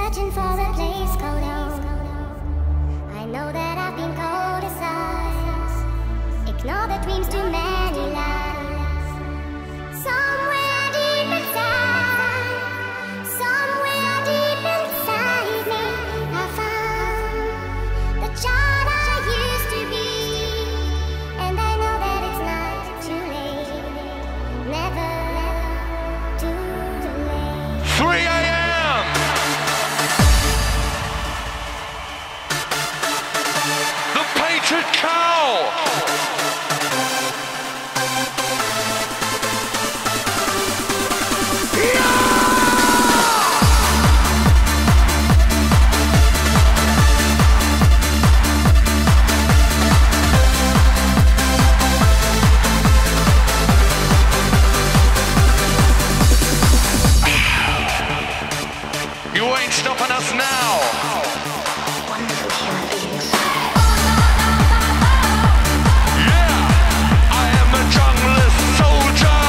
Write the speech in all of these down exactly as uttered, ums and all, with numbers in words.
searching for a place called home. I know that I've been cold as ice. Ignore the dreams, too many lies. Somewhere deep inside, somewhere deep inside me, I found the child I used to be. And I know that it's not too late, never too late. three a m The Painted Cow! You ain't stopping us now! Wonderful human beings. Yeah! I am a junglist soldier!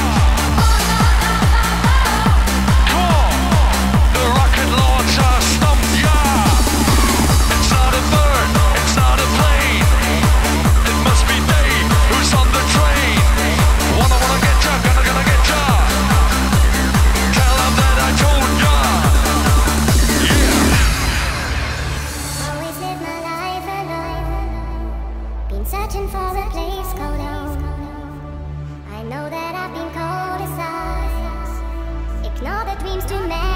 Come on! The rocket launcher stumped ya! It's not a bird, it's not a plane. It must be Dave who's on the train. Wanna wanna get ya, gonna gonna get ya. Tell them that I told ya. Always live my life alone. Been searching for a place called home. I know that I've been cold as ice. Ignore the dreams, too many.